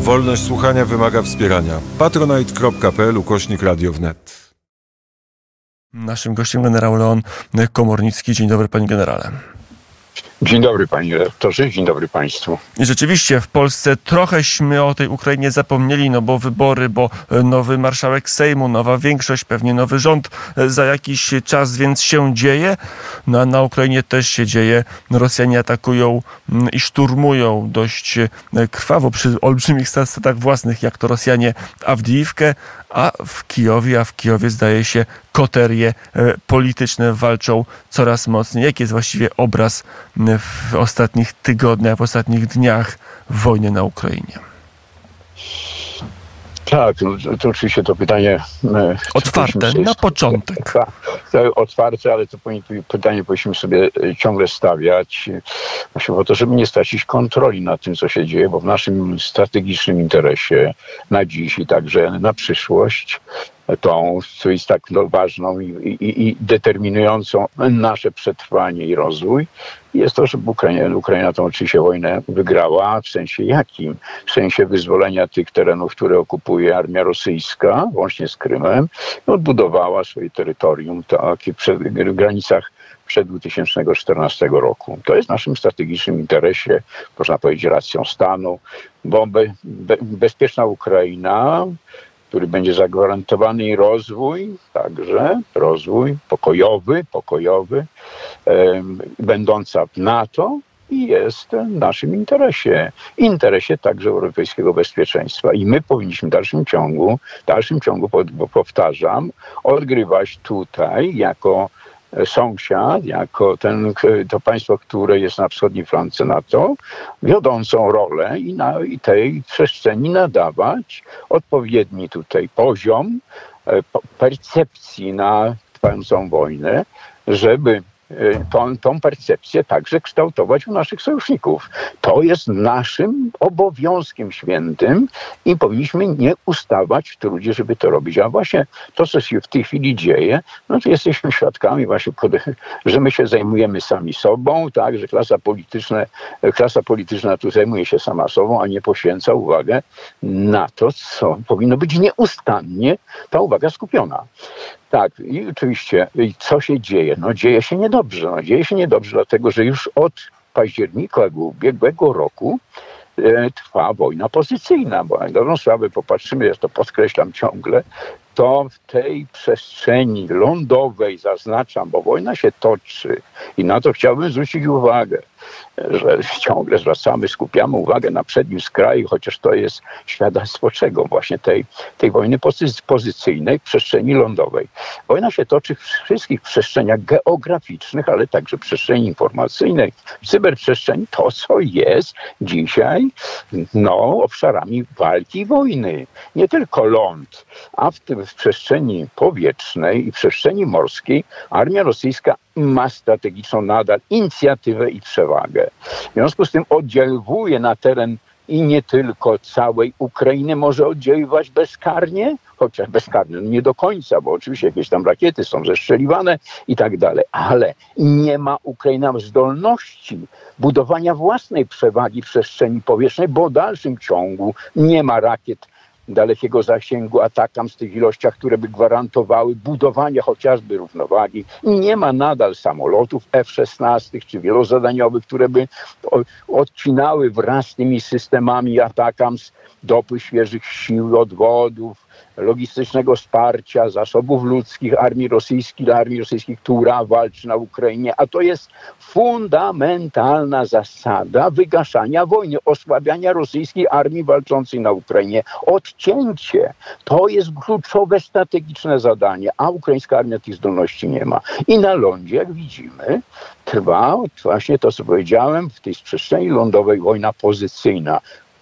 Wolność słuchania wymaga wspierania. patronite.pl/Radio wnet. Naszym gościem generał Leon Komornicki. Dzień dobry, panie generale. Dzień dobry, panie redaktorze, dzień dobry państwu. I rzeczywiście w Polsce trochęśmy o tej Ukrainie zapomnieli, no bo wybory, bo nowy marszałek Sejmu, nowa większość, pewnie nowy rząd za jakiś czas, więc się dzieje. No a na Ukrainie też się dzieje. Rosjanie atakują i szturmują dość krwawo przy olbrzymich stratach własnych, jak to Rosjanie Awdijiwkę, a w Kijowie zdaje się koterie polityczne walczą coraz mocniej. Jaki jest właściwie obraz w ostatnich tygodniach, w ostatnich dniach wojny na Ukrainie? Tak, to oczywiście to pytanie... Otwarte, na początek. Otwarte, ale to pytanie powinniśmy sobie ciągle stawiać. Właśnie po to, żeby nie stracić kontroli nad tym, co się dzieje, bo w naszym strategicznym interesie na dziś i także na przyszłość, tą, co jest tak ważną i determinującą nasze przetrwanie i rozwój, jest to, żeby Ukraina tą oczywiście wojnę wygrała. W sensie jakim? W sensie wyzwolenia tych terenów, które okupuje armia rosyjska, łącznie z Krymem, i odbudowała swoje terytorium w granicach przed 2014 roku. To jest w naszym strategicznym interesie, można powiedzieć, racją stanu, bo bezpieczna Ukraina, który będzie zagwarantowany jej rozwój, także rozwój pokojowy, będąca w NATO, i jest w naszym interesie także europejskiego bezpieczeństwa. I my powinniśmy w dalszym ciągu, powtarzam, odgrywać tutaj jako sąsiad, jako to państwo, które jest na wschodniej flance NATO, wiodącą rolę i tej przestrzeni nadawać odpowiedni tutaj poziom percepcji na trwającą wojnę, żeby tą percepcję także kształtować u naszych sojuszników. To jest naszym obowiązkiem świętym i powinniśmy nie ustawać w trudzie, żeby to robić. A właśnie to, co się w tej chwili dzieje, no to jesteśmy świadkami właśnie, że my się zajmujemy sami sobą, tak, że klasa polityczna tu zajmuje się sama sobą, a nie poświęca uwagę na to, co powinno być nieustannie ta uwaga skupiona. Tak, i oczywiście, co się dzieje? No dzieje się niedobrze. Dlatego, że już od października ubiegłego roku trwa wojna pozycyjna, bo jak dobrą sprawę popatrzymy, ja to podkreślam ciągle, to w tej przestrzeni lądowej, zaznaczam, bo wojna się toczy i na to chciałbym zwrócić uwagę, że ciągle skupiamy uwagę na przednim skraju, chociaż to jest świadectwo czego? Właśnie tej wojny pozycyjnej w przestrzeni lądowej. Wojna się toczy w wszystkich przestrzeniach geograficznych, ale także w przestrzeni informacyjnej, w cyberprzestrzeni, to co jest dzisiaj obszarami walki i wojny. Nie tylko ląd, a w przestrzeni powietrznej i przestrzeni morskiej armia rosyjska ma strategiczną nadal inicjatywę i przewagę. W związku z tym oddziałuje na teren i nie tylko całej Ukrainy może oddziaływać bezkarnie, chociaż bezkarnie nie do końca, bo oczywiście jakieś tam rakiety są zestrzeliwane i tak dalej, ale nie ma Ukraina zdolności budowania własnej przewagi w przestrzeni powietrznej, bo w dalszym ciągu nie ma rakiet dalekiego zasięgu atakam z tych ilościach, które by gwarantowały budowanie chociażby równowagi. Nie ma nadal samolotów F-16 czy wielozadaniowych, które by odcinały wraz z tymi systemami atakams dopływ świeżych sił, odwodów, logistycznego wsparcia, zasobów ludzkich armii rosyjskiej, która walczy na Ukrainie. A to jest fundamentalna zasada wygaszania wojny, osłabiania rosyjskiej armii walczącej na Ukrainie. Odcięcie to jest kluczowe strategiczne zadanie, a ukraińska armia tych zdolności nie ma. I na lądzie, jak widzimy, trwa właśnie to, co powiedziałem, w tej przestrzeni lądowej wojna pozycyjna.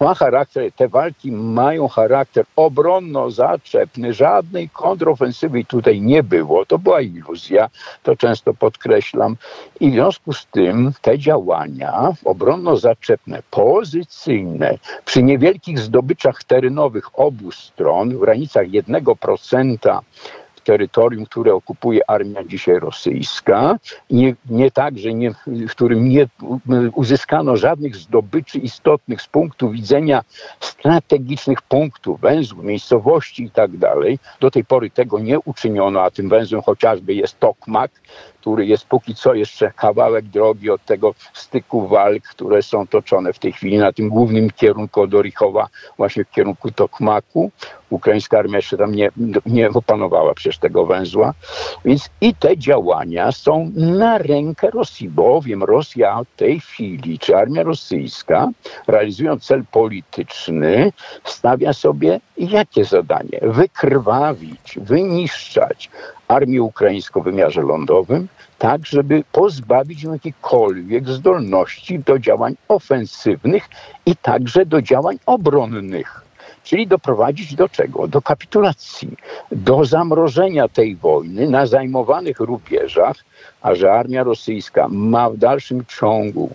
Te walki mają charakter obronno-zaczepny. Żadnej kontrofensywy tutaj nie było. To była iluzja, to często podkreślam. I w związku z tym te działania obronno-zaczepne, pozycyjne, przy niewielkich zdobyczach terenowych obu stron, w granicach 1% terytorium, które okupuje armia dzisiaj rosyjska. Nie tak, że w którym nie uzyskano żadnych zdobyczy istotnych z punktu widzenia strategicznych punktów, węzłów, miejscowości i tak dalej. Do tej pory tego nie uczyniono, a tym węzłem chociażby jest Tokmak, który jest póki co jeszcze kawałek drogi od tego styku walk, które są toczone w tej chwili na tym głównym kierunku od Orichowa, właśnie w kierunku Tokmaku. Ukraińska armia jeszcze tam nie opanowała przecież tego węzła. Więc i te działania są na rękę Rosji, bowiem Rosja w tej chwili, czy armia rosyjska, realizując cel polityczny, stawia sobie jakie zadanie? Wykrwawić, wyniszczać armię ukraińską w wymiarze lądowym, tak żeby pozbawić ją jakichkolwiek zdolności do działań ofensywnych i także do działań obronnych. Czyli doprowadzić do czego? Do kapitulacji, do zamrożenia tej wojny na zajmowanych rubieżach, a że armia rosyjska ma w dalszym ciągu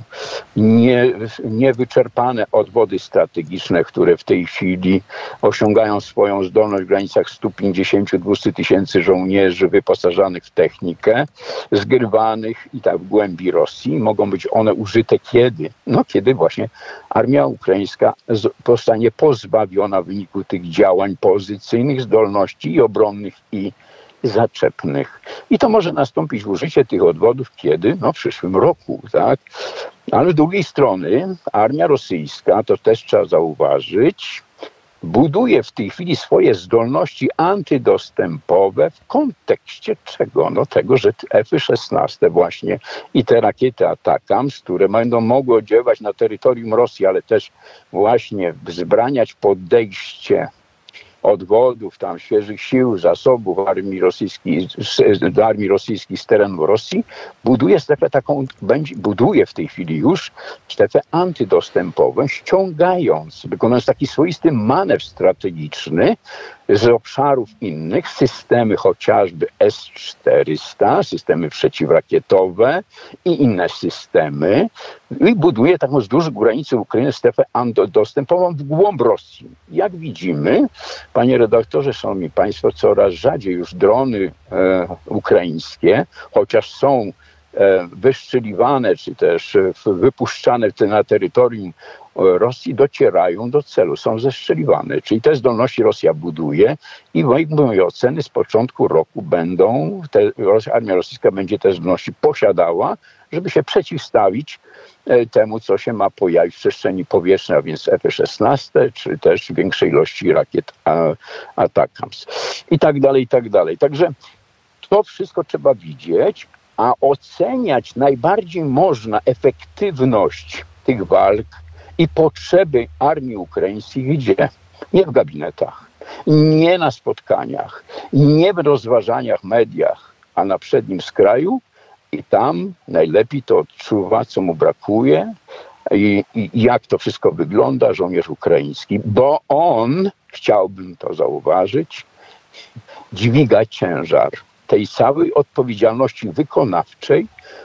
niewyczerpane odwody strategiczne, które w tej chwili osiągają swoją zdolność w granicach 150-200 tysięcy żołnierzy wyposażanych w technikę, zgrywanych i tak w głębi Rosji. Mogą być one użyte kiedy? No kiedy właśnie armia ukraińska zostanie pozbawiona w wyniku tych działań pozycyjnych zdolności i obronnych, i zaczepnych. I to może nastąpić użycie tych odwodów kiedy? No w przyszłym roku, tak? Ale z drugiej strony armia rosyjska, to też trzeba zauważyć, buduje w tej chwili swoje zdolności antydostępowe w kontekście czego? No tego, że F-16 właśnie i te rakiety Atakams, które będą mogły oddziaływać na terytorium Rosji, ale też właśnie wzbraniać podejście odwodów, tam świeżych sił, zasobów armii rosyjskiej z terenu Rosji, buduje strefę taką, buduje w tej chwili już strefę antydostępową, wykonując taki swoisty manewr strategiczny z obszarów innych, systemy chociażby S-400, systemy przeciwrakietowe i inne systemy, i buduje taką wzdłuż granicy Ukrainy strefę antydostępową w głąb Rosji. Jak widzimy, panie redaktorze, szanowni państwo, coraz rzadziej już drony ukraińskie, chociaż są wyszczeliwane, czy też wypuszczane na terytorium Rosji, docierają do celu, są zestrzeliwane. Czyli te zdolności Rosja buduje i w mojej oceny z początku roku armia rosyjska będzie te zdolności posiadała, żeby się przeciwstawić temu, co się ma pojawić w przestrzeni powietrznej, a więc F-16, czy też większej ilości rakiet Atakams. I tak dalej, i tak dalej. Także to wszystko trzeba widzieć, a oceniać najbardziej można efektywność tych walk i potrzeby armii ukraińskiej gdzie? Nie w gabinetach, nie na spotkaniach, nie w rozważaniach, mediach, a na przednim skraju, i tam najlepiej to odczuwa, co mu brakuje i jak to wszystko wygląda żołnierz ukraiński, bo on, chciałbym to zauważyć, dźwiga ciężar tej całej odpowiedzialności wykonawczej,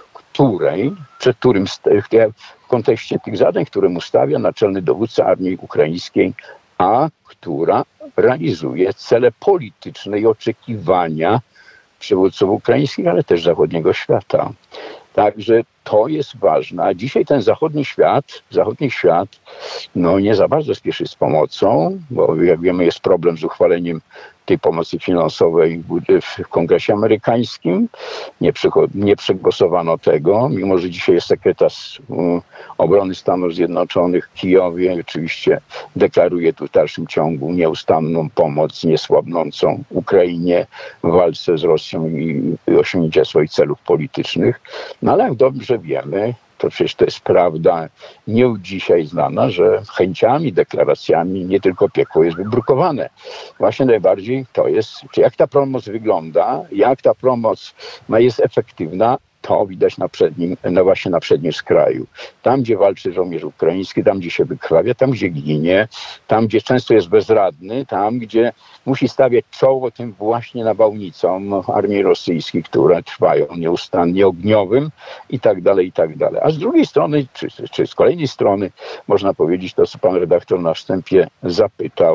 przed którym w kontekście tych zadań, które mu stawia naczelny dowódca armii ukraińskiej, a która realizuje cele polityczne i oczekiwania przywódców ukraińskich, ale też zachodniego świata. Także to jest ważne. A dzisiaj ten zachodni świat nie za bardzo spieszy z pomocą, bo jak wiemy jest problem z uchwaleniem tej pomocy finansowej w Kongresie amerykańskim. Nie przegłosowano tego, mimo że dzisiaj jest sekretarz obrony Stanów Zjednoczonych w Kijowie. Oczywiście deklaruje tu w dalszym ciągu nieustanną pomoc niesłabnącą Ukrainie w walce z Rosją i osiągnięcia swoich celów politycznych. No ale jak dobrze wiemy, to przecież to jest prawda nie od dzisiaj znana, że chęciami, deklaracjami nie tylko piekło jest wybrukowane. Właśnie najbardziej to jest, czy jak ta pomoc wygląda, jak ta pomoc jest efektywna, to widać właśnie na przednim skraju. Tam, gdzie walczy żołnierz ukraiński, tam, gdzie się wykrwawia, tam, gdzie ginie, tam, gdzie często jest bezradny, tam, gdzie musi stawiać czoło tym właśnie nawałnicom armii rosyjskiej, które trwają nieustannie, ogniowym i tak dalej, i tak dalej. A z drugiej strony, czy z kolejnej strony, można powiedzieć to, co pan redaktor na wstępie zapytał,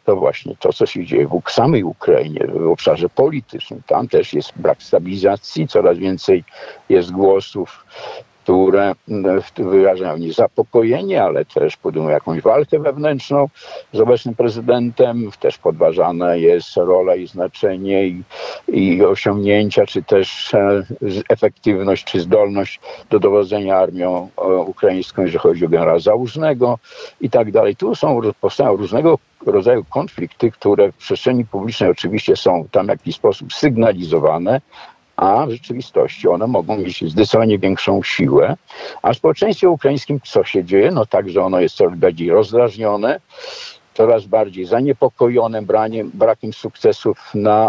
to właśnie to, co się dzieje w samej Ukrainie, w obszarze politycznym. Tam też jest brak stabilizacji, coraz więcej jest głosów, które wyrażają niezapokojenie, ale też podejmują jakąś walkę wewnętrzną z obecnym prezydentem. Też podważana jest rola i znaczenie i osiągnięcia, czy też efektywność, czy zdolność do dowodzenia armią ukraińską, jeżeli chodzi o generała Załużnego i tak dalej. Tu powstają różnego rodzaju konflikty, które w przestrzeni publicznej oczywiście są tam w jakiś sposób sygnalizowane, a w rzeczywistości one mogą mieć zdecydowanie większą siłę. A w społeczeństwie ukraińskim co się dzieje? No tak, że ono jest coraz bardziej rozdrażnione, coraz bardziej zaniepokojone brakiem sukcesów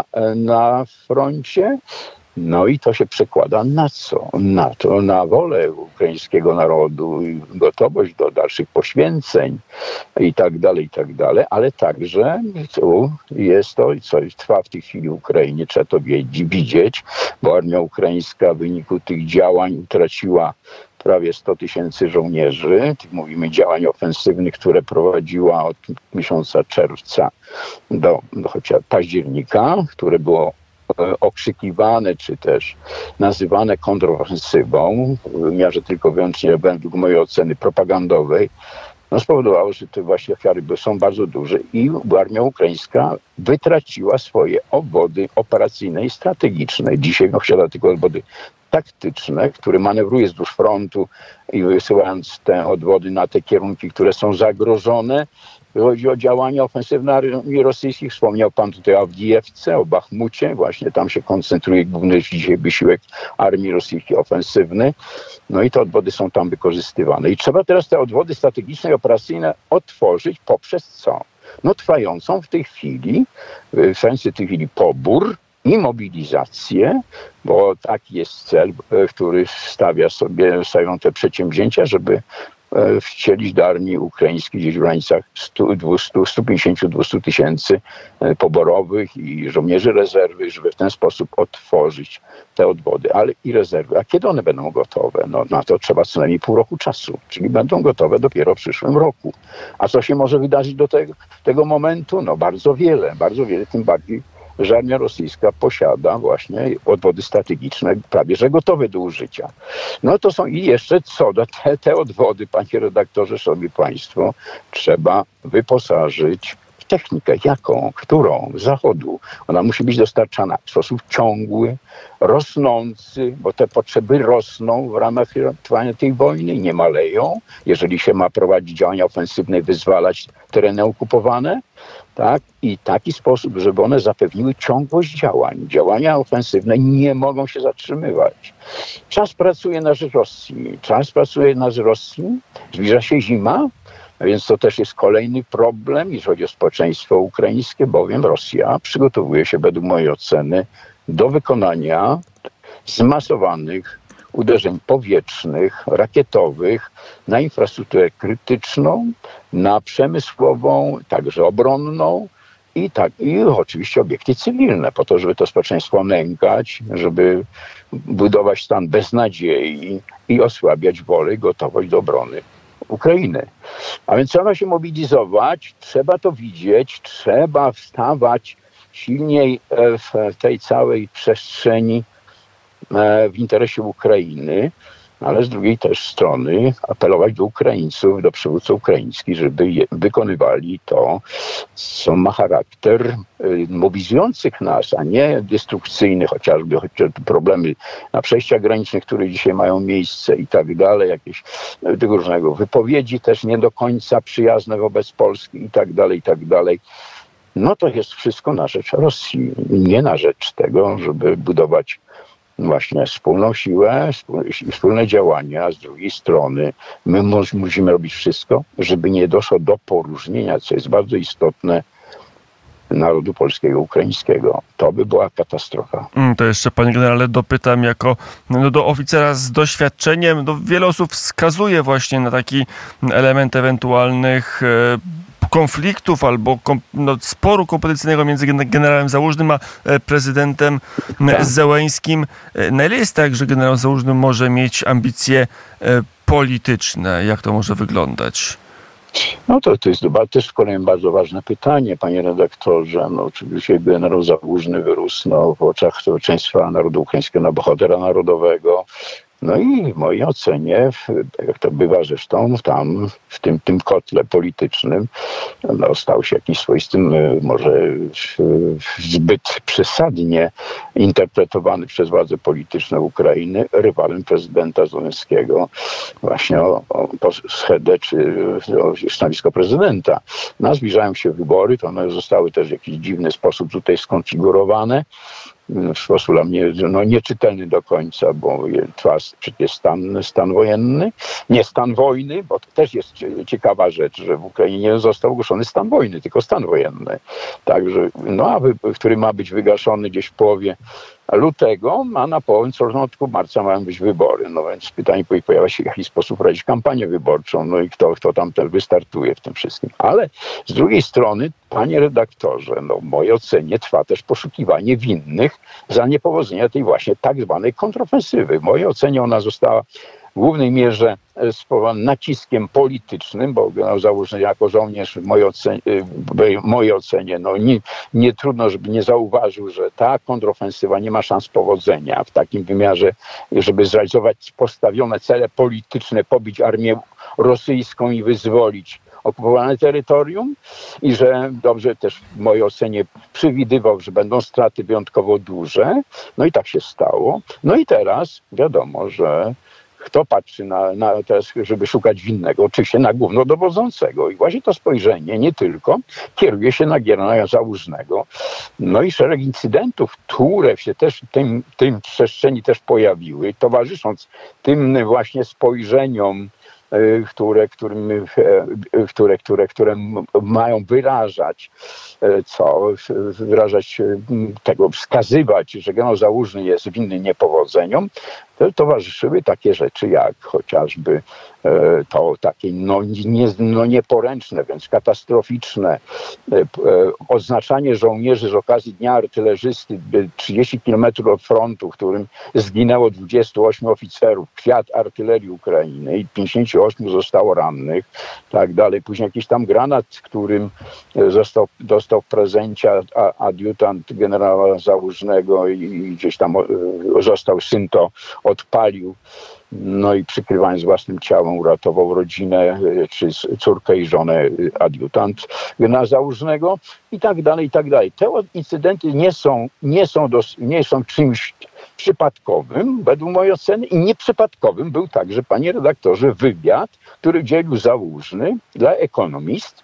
na froncie. No i to się przekłada na co? Na wolę ukraińskiego narodu, gotowość do dalszych poświęceń i tak dalej, ale także tu jest to, co trwa w tej chwili w Ukrainie, trzeba to widzieć, bo armia ukraińska w wyniku tych działań utraciła prawie 100 000 żołnierzy. Mówimy działań ofensywnych, które prowadziła od miesiąca czerwca do chociaż października, które było okrzykiwane, czy też nazywane kontrofensywą, w wymiarze tylko wyłącznie według mojej oceny propagandowej, no spowodowało, że te właśnie ofiary są bardzo duże i armia ukraińska wytraciła swoje obwody operacyjne i strategiczne. Dzisiaj posiada tylko obwody taktyczne, które manewruje wzdłuż frontu i wysyłając te odwody na te kierunki, które są zagrożone. Chodzi o działania ofensywne armii rosyjskich. Wspomniał pan tutaj o Awdijewce, o Bachmucie. Właśnie tam się koncentruje główny dzisiaj wysiłek armii rosyjskiej ofensywny. No i te odwody są tam wykorzystywane. I trzeba teraz te odwody strategiczne i operacyjne otworzyć poprzez co? No trwający w tej chwili pobór i mobilizację, bo taki jest cel, który stawiają te przedsięwzięcia, żeby wcielić do armii ukraińskiej gdzieś w granicach 150-200 tysięcy poborowych i żołnierzy rezerwy, żeby w ten sposób otworzyć te odwody, ale i rezerwy. A kiedy one będą gotowe? No na to trzeba co najmniej pół roku czasu, czyli będą gotowe dopiero w przyszłym roku. A co się może wydarzyć do tego momentu? No bardzo wiele, tym bardziej, że armia rosyjska posiada właśnie odwody strategiczne prawie że gotowe do użycia. No to są i jeszcze co do te odwody, panie redaktorze, szanowni państwo, trzeba wyposażyć w technikę. Jaką? Którą? Z Zachodu. Ona musi być dostarczana w sposób ciągły, rosnący, bo te potrzeby rosną w ramach trwania tej wojny i nie maleją. Jeżeli się ma prowadzić działania ofensywne, wyzwalać tereny okupowane, tak? I taki sposób, żeby one zapewniły ciągłość działań. Działania ofensywne nie mogą się zatrzymywać. Czas pracuje na rzecz Rosji. Zbliża się zima, a więc to też jest kolejny problem, jeśli chodzi o społeczeństwo ukraińskie, bowiem Rosja przygotowuje się według mojej oceny do wykonania zmasowanych uderzeń powietrznych, rakietowych, na infrastrukturę krytyczną, na przemysłową, także obronną i oczywiście obiekty cywilne, po to, żeby to społeczeństwo nękać, żeby budować stan beznadziei i osłabiać wolę i gotowość do obrony Ukrainy. A więc trzeba się mobilizować, trzeba to widzieć, trzeba wstawać silniej w tej całej przestrzeni w interesie Ukrainy, ale z drugiej też strony apelować do Ukraińców, do przywódców ukraińskich, żeby wykonywali to, co ma charakter mobilizujących nas, a nie destrukcyjny, chociażby problemy na przejściach granicznych, które dzisiaj mają miejsce i tak dalej, jakieś tego różnego wypowiedzi też nie do końca przyjazne wobec Polski i tak dalej. No to jest wszystko na rzecz Rosji, nie na rzecz tego, żeby budować właśnie wspólną siłę, wspólne działania. Z drugiej strony my musimy robić wszystko, żeby nie doszło do poróżnienia, co jest bardzo istotne, narodu polskiego, ukraińskiego. To by była katastrofa. To jeszcze, panie generale, dopytam jako do oficera z doświadczeniem. Wiele osób wskazuje właśnie na taki element ewentualnych konfliktów albo sporu kompetencyjnego między generałem Załużnym a prezydentem Zełeńskim. Na ile jest tak, że generał Załużny może mieć ambicje polityczne? Jak to może wyglądać? No to jest też kolejne bardzo ważne pytanie, panie redaktorze. No, oczywiście generał Załużny wyrósł w oczach społeczeństwa narodu ukraińskiego na bohatera narodowego. No i w mojej ocenie, jak to bywa zresztą tam, w tym kotle politycznym, no, stał się jakimś swoistym, może zbyt przesadnie interpretowany przez władze polityczne Ukrainy, rywalem prezydenta Zełenskiego, właśnie o schedę czy o stanowisko prezydenta. No, zbliżają się wybory, to one zostały też w jakiś dziwny sposób tutaj skonfigurowane. W sposób dla mnie nieczytelny do końca, bo trwa przecież stan wojenny, nie stan wojny, bo to też jest ciekawa rzecz, że w Ukrainie nie został ogłoszony stan wojny, tylko stan wojenny. Także, który ma być wygaszony gdzieś w połowie lutego, a na początku marca mają być wybory. No więc pytanie pojawia się, w jaki sposób prowadzić kampanię wyborczą, no i kto tam też wystartuje w tym wszystkim. Ale z drugiej strony, panie redaktorze, w mojej ocenie trwa też poszukiwanie winnych za niepowodzenia tej właśnie tak zwanej kontrofensywy. W mojej ocenie ona została w głównej mierze spowodowana naciskiem politycznym, bo generał Załużny jako żołnierz w mojej ocenie nie trudno, żeby nie zauważył, że ta kontrofensywa nie ma szans powodzenia w takim wymiarze, żeby zrealizować postawione cele polityczne, pobić armię rosyjską i wyzwolić okupowane terytorium i że dobrze też w mojej ocenie przewidywał, że będą straty wyjątkowo duże. No i tak się stało. No i teraz wiadomo, że kto patrzy na teraz, żeby szukać winnego? Oczywiście na głównodowodzącego. I właśnie to spojrzenie nie tylko kieruje się na generała Załużnego. No i szereg incydentów, które się też w tym przestrzeni też pojawiły, towarzysząc tym właśnie spojrzeniom, które mają wyrażać wskazywać, że generał Załużny jest winny niepowodzeniom, to towarzyszyły takie rzeczy jak chociażby to takie nieporęczne, wręcz katastroficzne oznaczanie żołnierzy z okazji Dnia Artylerzysty 30 kilometrów od frontu, w którym zginęło 28 oficerów, kwiat artylerii Ukrainy i 58 zostało rannych, tak dalej. Później jakiś tam granat, którym dostał w prezencie adiutant generała Załużnego i gdzieś tam został syn to odpalił. No i przykrywając własnym ciałem uratował rodzinę, czy córkę i żonę adiutant generała Załużnego i tak dalej, i tak dalej. Te incydenty nie są czymś przypadkowym, według mojej oceny, i nieprzypadkowym był także, panie redaktorze, wywiad, który udzielił Załużny dla Economist,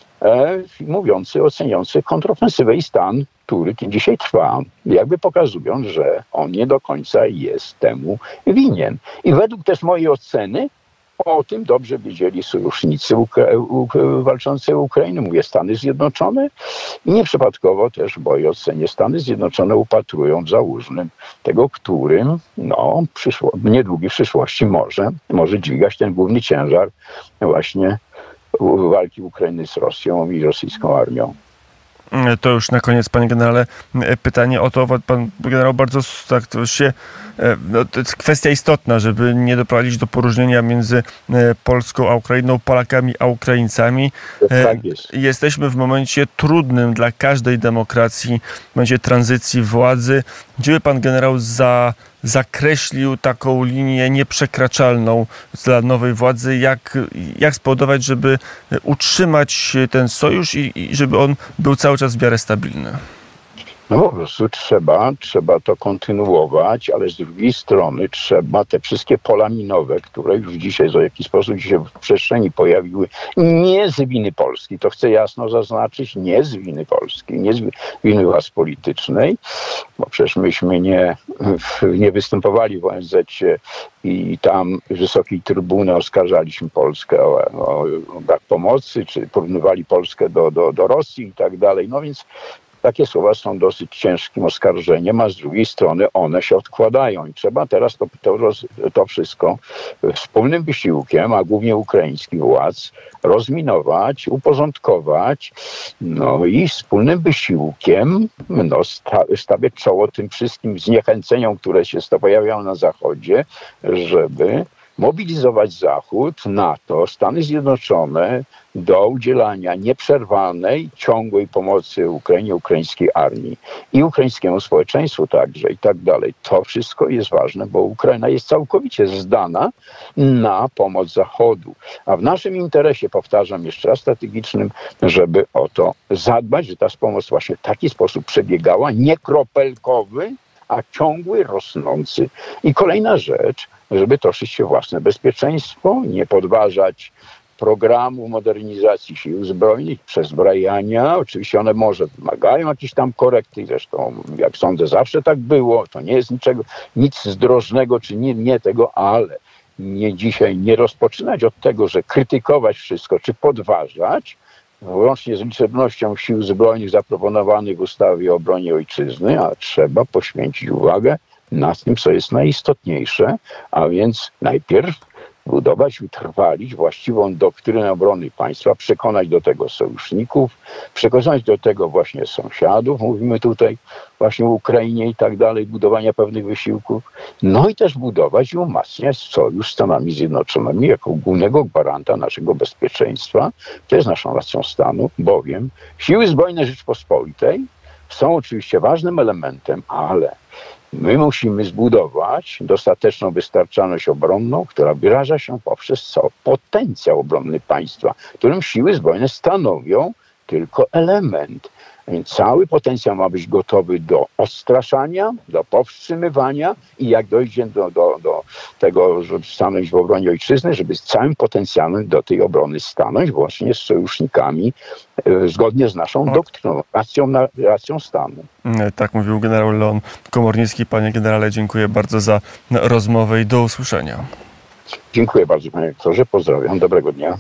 oceniający kontrofensywę i stan, który dzisiaj trwa, jakby pokazując, że on nie do końca jest temu winien. I według też mojej oceny o tym dobrze wiedzieli sojusznicy walczący o Ukrainę, mówię Stany Zjednoczone, i nieprzypadkowo też w mojej ocenie Stany Zjednoczone upatrują w Załużnym tego, którym w niedługiej przyszłości może dźwigać ten główny ciężar właśnie walki Ukrainy z Rosją i rosyjską armią. To już na koniec, panie generale, pytanie o to, pan generał bardzo tak to jest kwestia istotna, żeby nie doprowadzić do poróżnienia między Polską a Ukrainą, Polakami a Ukraińcami. Tak jest. Jesteśmy w momencie trudnym dla każdej demokracji, w momencie tranzycji władzy. Gdzie by pan generał zakreślił taką linię nieprzekraczalną dla nowej władzy, jak spowodować, żeby utrzymać ten sojusz i żeby on był cały czas w miarę stabilny? No po prostu trzeba to kontynuować, ale z drugiej strony trzeba te wszystkie pola minowe, które już dzisiaj w jakiś sposób się w przestrzeni pojawiły, nie z winy Polski, to chcę jasno zaznaczyć, nie z winy Polski, nie z winy władz politycznej, bo przecież myśmy nie występowali w ONZ-cie i tam w wysokiej trybuny oskarżaliśmy Polskę o brak pomocy, czy porównywali Polskę do Rosji i tak dalej. No więc takie słowa są dosyć ciężkim oskarżeniem, a z drugiej strony one się odkładają i trzeba teraz to wszystko wspólnym wysiłkiem, a głównie ukraińskich władz, rozminować, uporządkować, i wspólnym wysiłkiem stawiać czoło tym wszystkim zniechęceniom, które się pojawiają na Zachodzie, żeby mobilizować Zachód, NATO, Stany Zjednoczone do udzielania nieprzerwanej, ciągłej pomocy Ukrainie, ukraińskiej armii i ukraińskiemu społeczeństwu także i tak dalej. To wszystko jest ważne, bo Ukraina jest całkowicie zdana na pomoc Zachodu. A w naszym interesie, powtarzam jeszcze raz, strategicznym, żeby o to zadbać, że ta pomoc właśnie w taki sposób przebiegała, nie kropelkowy, a ciągły, rosnący. I kolejna rzecz, żeby troszczyć się o własne bezpieczeństwo, nie podważać programu modernizacji sił zbrojnych, przezbrajania. Oczywiście one może wymagają jakichś tam korekty, zresztą jak sądzę zawsze tak było, to nie jest nic zdrożnego czy nie tego, ale dzisiaj nie rozpoczynać od tego, że krytykować wszystko czy podważać, włącznie z liczebnością sił zbrojnych zaproponowanych w ustawie o obronie ojczyzny, a trzeba poświęcić uwagę na tym, co jest najistotniejsze, a więc najpierw budować, utrwalić właściwą doktrynę obrony państwa, przekonać do tego sojuszników, przekonać do tego właśnie sąsiadów, mówimy tutaj właśnie o Ukrainie i tak dalej, budowania pewnych wysiłków, no i też budować i umacniać sojusz z Stanami Zjednoczonymi jako głównego gwaranta naszego bezpieczeństwa. To jest naszą racją stanu, bowiem siły zbrojne Rzeczpospolitej są oczywiście ważnym elementem, ale my musimy zbudować dostateczną wystarczalność obronną, która wyraża się poprzez potencjał obronny państwa, którym siły zbrojne stanowią tylko element. Więc cały potencjał ma być gotowy do odstraszania, do powstrzymywania i jak dojdzie do tego, żeby stanąć w obronie ojczyzny, żeby z całym potencjałem do tej obrony stanąć, włącznie z sojusznikami, zgodnie z naszą doktryną, racją stanu. Tak mówił generał Leon Komornicki. Panie generale, dziękuję bardzo za rozmowę i do usłyszenia. Dziękuję bardzo, panie rektorze. Pozdrawiam. Dobrego dnia.